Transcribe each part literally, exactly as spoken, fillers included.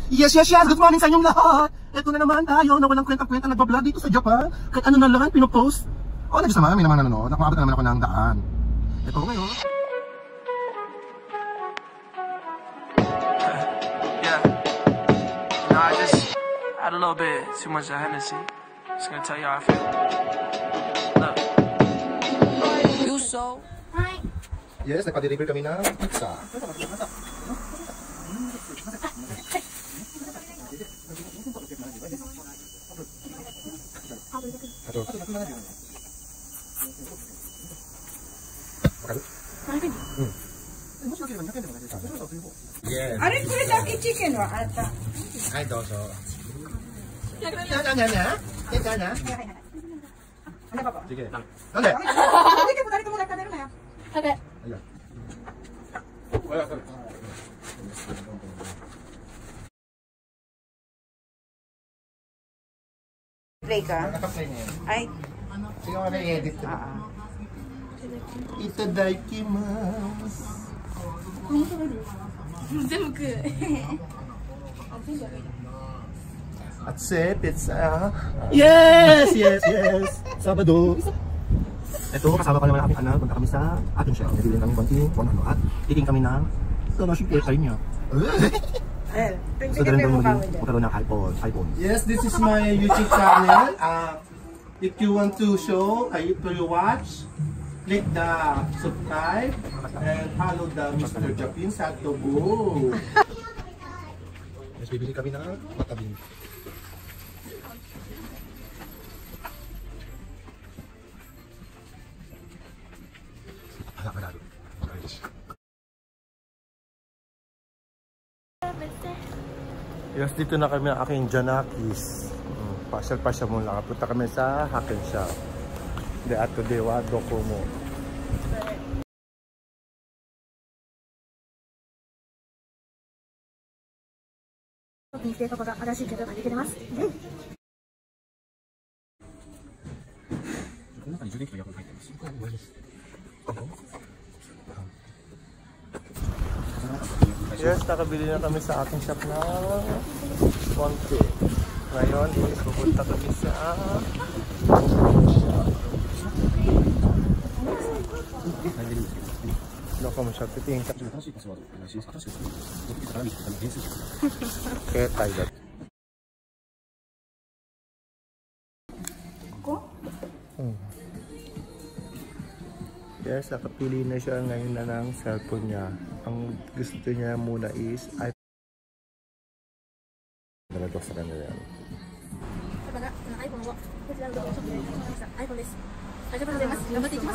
Yes, yes, yes! Good morning sa inyong lahat! Ito na naman tayo na walang kwentang-kwenta nagbablog dito sa Japan. Kahit ano na lang, pinopost. O, oh, nagsama, may naman nanonood. Nakumabot na naman ako ng daan. Ito ngayon. Yeah. You know, I just had a little bit too much of Hennessy. Just gonna tell you how I feel. Look. You so... Hi. Yes, nagpa-deliver kami ng pizza. Ato. Hmm. Yes. Are you going to eat chicken or ata? Ay, doso. Yan, yan, yan, yan. Yan, yan, yan. Ano ba po? Sige. Dali. Hindi ka po, dali ka muna. Kadero na yan. Okay. Ayan. Wala ka. Play ka? Nakaplay niya yan. Ay. Sige mo na i-edit ko. Itadakimasu. Atse, pizza. Yes, yes, yes. Sabado. Ito, kasama pa naman ang aking anak. Punta kami sa ating chef. Nabili kami konting ano at titing kami ng donoshin cake sa inyo. So, ganun daw muli magkaroon ng iPhone. iPhone. Yes, this is my YouTube channel. Uh, if you want to show, uh, if you watch, click the subscribe and follow the Mister Japin sa Togo. Yes, bibili kami ng matabing. Yes, dito na kami ang aking Janakis. Pasyal-pasyal muna. Punta kami sa Haken Shop. De ato dewa dokomo. Yes, nakabili na kami sa aking shop na konti. Ngayon is pupunta kami sa Loko mo siya, titingin ka. Kaya tayo. Yes, nakapili na siya ngayon na ng cellphone niya. Ang gusto niya muna is iPhone. Nalagos sa kanya yan. iPhoneです。ありがとうございます。頑張っていきます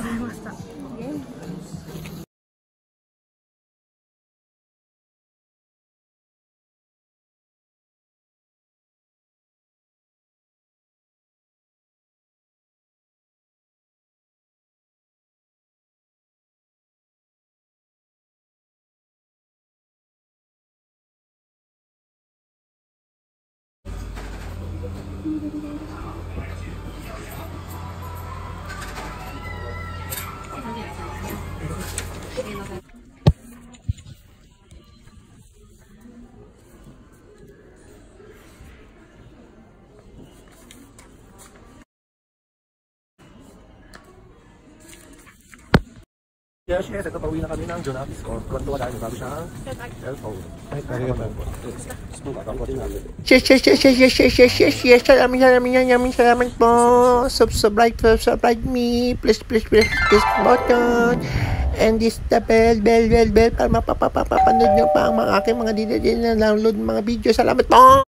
。Yes, yes, ito pauwi na kami ng Jonakis ko. Tuwan-tuwa dahil bago siyang cellphone. Ay, kaya ka po. Yes, yes, yes, yes, yes, yes, yes, yes, yes, salamin, salamin, salamin, salamin po. Subscribe, subscribe me. Please, please, please, this button. And this the bell, bell, bell, bell. Para mapapapapanood nyo pa ang mga aking mga dito din na download mga video. Salamat po!